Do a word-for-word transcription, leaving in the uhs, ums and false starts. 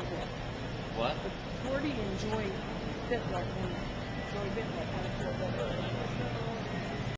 Bit. What? Jordy and Joy Bitler and Joy Bitler kind of feel better.